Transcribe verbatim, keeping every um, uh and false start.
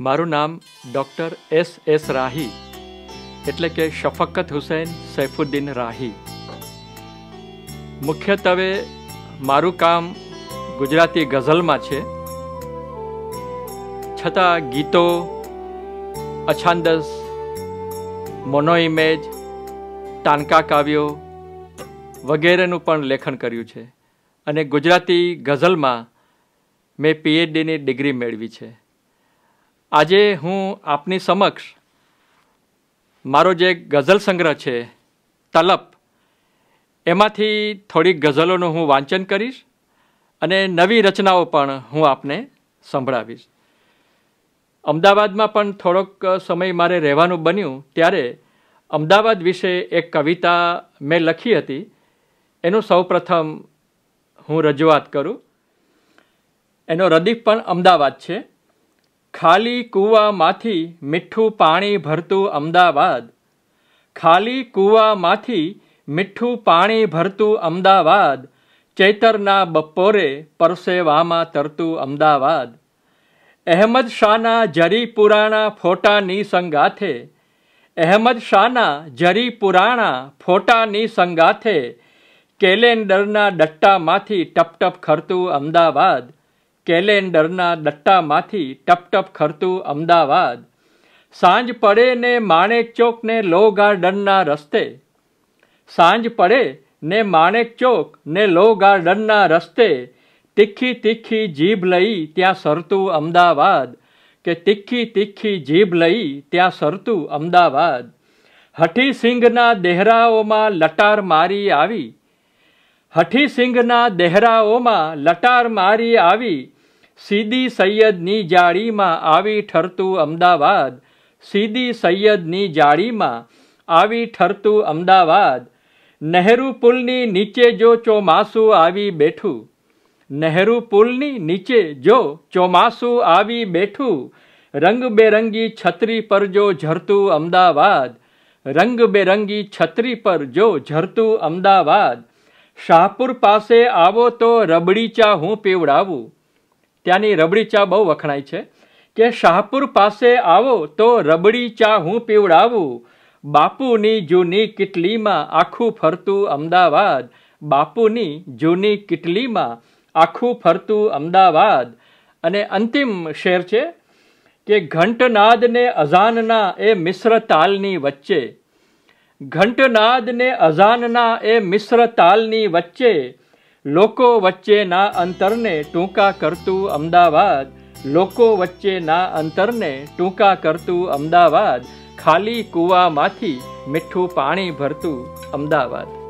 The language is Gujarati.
મારું નામ ડૉક્ટર એસ એસ રાહી એટલે કે શફકત હુસૈન સૈફુદ્દીન રાહી. મુખ્યત્વે મારું કામ ગુજરાતી ગઝલમાં છે, છતાં ગીતો, અછાંદસ, મોનો ઇમેજ, તાનકા કાવ્યો વગેરેનું પણ લેખન કર્યું છે અને ગુજરાતી ગઝલમાં મેં પીએચડીની ડિગ્રી મેળવી છે. આજે હું આપની સમક્ષ મારો જે ગઝલ સંગ્રહ છે તલપ, એમાંથી થોડીક ગઝલોનું હું વાંચન કરીશ અને નવી રચનાઓ પણ હું આપને સંભળાવીશ. અમદાવાદમાં પણ થોડોક સમય મારે રહેવાનું બન્યું ત્યારે અમદાવાદ વિશે એક કવિતા મેં લખી હતી, એનું સૌપ્રથમ હું રજૂઆત કરું. એનો રદીફ પણ અમદાવાદ છે. ખાલી કૂવામાંથી મીઠું પાણી ભરતું અમદાવાદ, ખાલી કૂવામાંથી મીઠું પાણી ભરતું અમદાવાદ, ચૈતરના બપોરે પરસેવામાં તરતું અમદાવાદ. અહેમદ શાહના જરી પુરાણા ફોટાની સંગાથે, અહેમદ શાહના જરી પુરાણા ફોટાની સંગાથે, કેલેન્ડરના ડટ્ટામાંથી ટપ ટપ ખરતું અમદાવાદ, કેલેન્ડરના ડટ્ટામાંથી ટપ ટપ ખરતું અમદાવાદ. સાંજ પડે ને માણેક ચોક ને લો ગાર્ડનના રસ્તે, સાંજ પડે ને માણેક ચોક ને લો ગાર્ડનના રસ્તે, તીખી તીખી જીભ લઈ ત્યાં સરતું અમદાવાદ, કે તીખી તીખી જીભ લઈ ત્યાં સરતું અમદાવાદ. હઠી સિંઘના દેહરાઓમાં લટાર મારી આવી, હઠી સિંઘના દેહરાઓમાં લટાર મારી આવી, સીદી સૈયદની જાળીમાં આવી ઠરતું અમદાવાદ, સીદી સૈયદની જાળીમાં આવી ઠરતું અમદાવાદ. નહેરુ પુલની નીચે જો ચોમાસું આવી બેઠું, નહેરુ પુલની નીચે જો ચોમાસું આવી બેઠું, રંગબેરંગી છત્રી પર જો ઝરતું અમદાવાદ, રંગબેરંગી છત્રી પર જો ઝરતું અમદાવાદ. શાહપુર પાસે આવો તો રબડી ચા હું પીવડાવું, ત્યાંની રબડી ચા બહુ વખણાય છે, કે શાહપુર પાસે આવો તો રબડી ચા હું પીવડાવું, બાપુની જૂની કિટલીમાં આખું ફરતું અમદાવાદ, બાપુની જૂની કિટલીમાં આખું ફરતું અમદાવાદ. અને અંતિમ શેર છે કે ઘંટનાદ ને અઝાનના એ મિશ્ર તાલની વચ્ચે, ઘંટનાદ ને અઝાનના એ મિશ્ર તાલની વચ્ચે, લોકો વચ્ચેના અંતરને ટૂંકા કરતું અમદાવાદ, લોકો વચ્ચેના અંતરને ટૂંકા કરતું અમદાવાદ, ખાલી કૂવામાંથી મીઠું પાણી ભરતું અમદાવાદ.